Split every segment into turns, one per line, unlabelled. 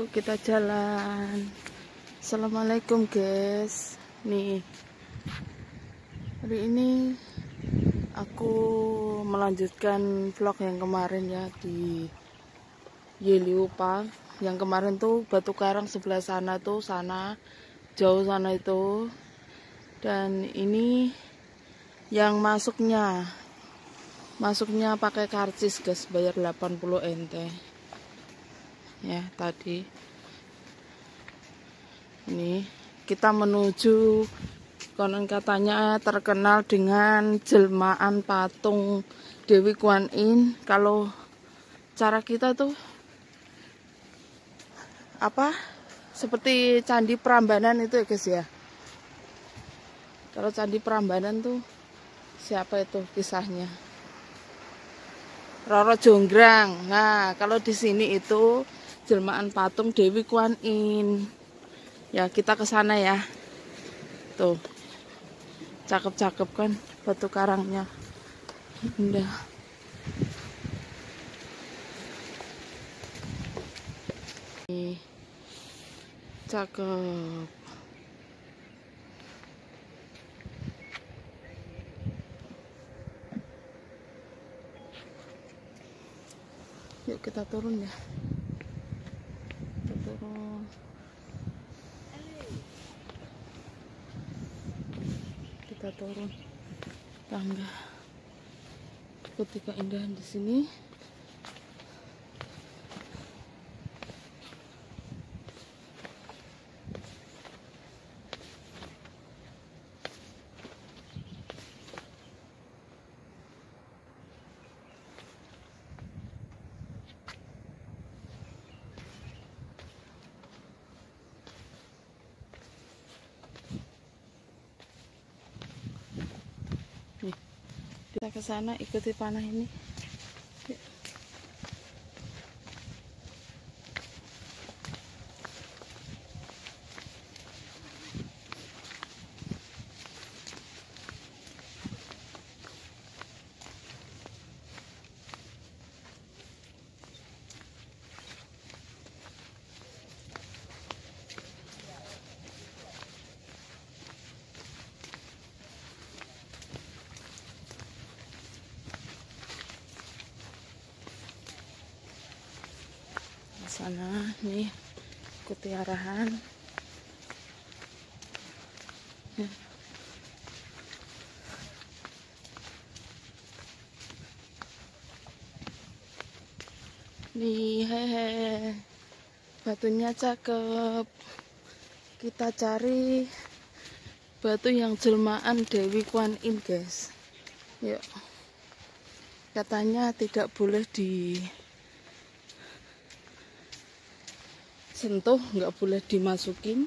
Yuk kita jalan. Assalamualaikum guys. Nih, hari ini aku melanjutkan vlog yang kemarin ya di Yeliupa. Yang kemarin tuh Batu Karang sebelah sana tuh, sana jauh sana itu. Dan ini yang masuknya pakai karcis guys, bayar 80 NT ya. Tadi ini kita menuju, konon katanya terkenal dengan jelmaan patung Dewi Kuan Yin. Kalau cara kita tuh apa, seperti Candi Prambanan itu ya guys ya. Kalau Candi Prambanan tuh siapa itu kisahnya? Roro Jonggrang. Nah, kalau di sini itu jelmaan patung Dewi Kuan Yin. Ya, kita ke sana ya. Tuh. Cakep-cakep kan batu karangnya. Indah. Nih. Cakep. Yuk kita turun ya. Kita turun. Kita turun tangga. Ikuti keindahan di sini. Nih, kita ke sana, ikuti panah ini. Yuk. Sana nih, ikuti arahan. Nih, hehe, batunya cakep. Kita cari batu yang jelmaan Dewi Kuan Yin guys. Yuk. Katanya tidak boleh sentuh, nggak boleh dimasukin.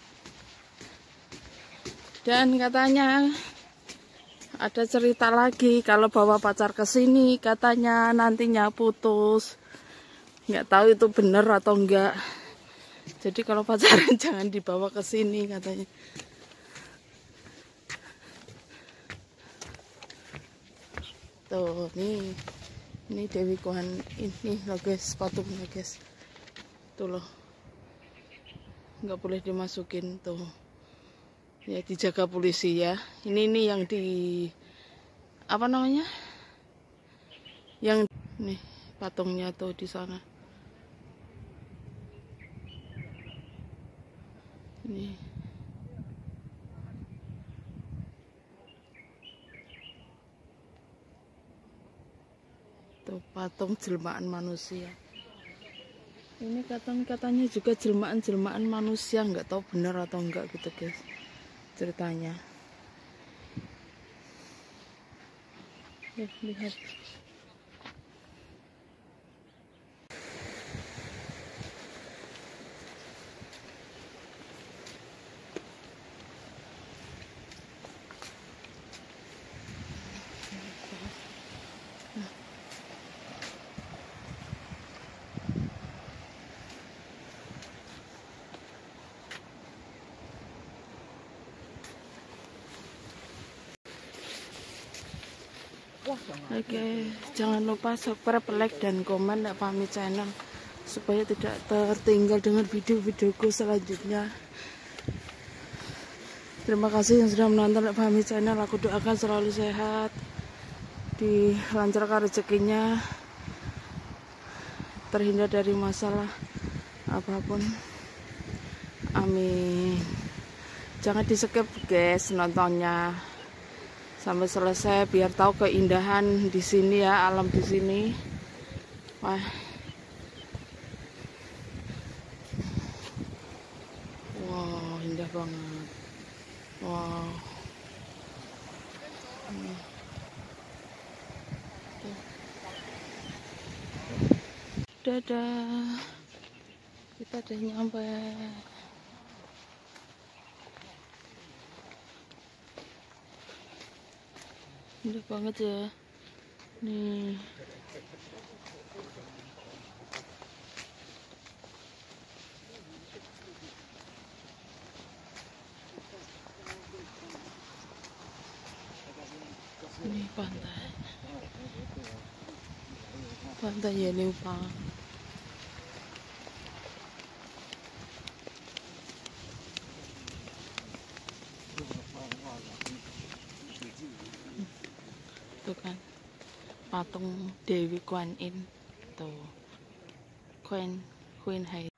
Dan katanya ada cerita lagi kalau bawa pacar ke sini katanya nantinya putus. Nggak tahu itu bener atau enggak. Jadi kalau pacaran jangan dibawa ke sini katanya. Tuh, ini Dewi Kuan ini loh guys, patungnya guys. Tuh loh. Nggak boleh dimasukin tuh ya, dijaga polisi ya. Ini yang di apa namanya, yang nih patungnya tuh di sana. Ini tuh patung jelmaan manusia. Ini katanya juga jelmaan manusia, nggak tahu benar atau enggak gitu guys ceritanya. Lihat. Oke, jangan lupa subscribe, like, dan komen ya Pami channel. supaya tidak tertinggal dengan video-videoku selanjutnya. Terima kasih yang sudah menonton Fahmi Channel. Aku doakan selalu sehat, dilancarkan rezekinya, terhindar dari masalah apapun. Amin. Jangan di skip guys nontonnya sampai selesai biar tahu keindahan di sini ya, alam di sini. Wah. Wow, indah banget. Wow. Dadah. Kita udah nyampe. Indah banget ya. Nih. Ini pantai. Pantai Yeliupang. Tuh kan patung Dewi Kwan In tuh, Queen Hai.